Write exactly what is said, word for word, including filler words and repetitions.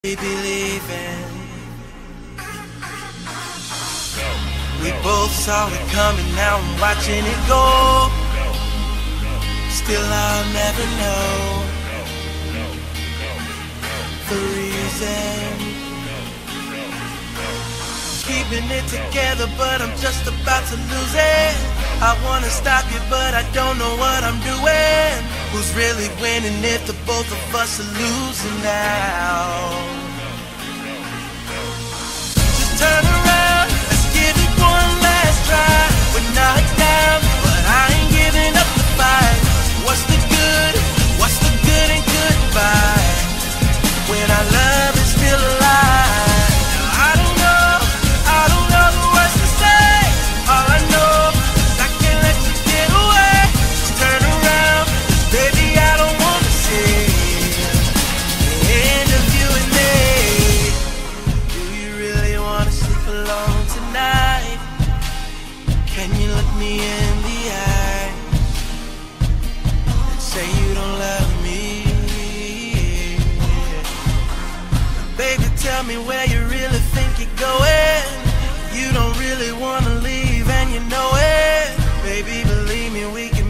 We believing. We both saw it coming, now I'm watching it go. Still I'll never know the reason. Keeping it together, but I'm just about to lose it. I wanna stop you, but I don't know what I'm doing. Who's really winning if the both of us are losing now? Just turn around, let's give it one last try. We're knocked down, but I ain't giving up the fight. What's the good? What's the good and goodbye when our love is still alive? Now, I don't know, I don't know the words to say. All I know is I can't let you get away. Just turn around, 'cause baby I don't wanna see the end of you and me. Do you really wanna sleep alone tonight? Can you look me in the eye and say you don't love me? Baby, tell me where you really think you're going. You don't really wanna leave and you know it. Baby, believe me, we can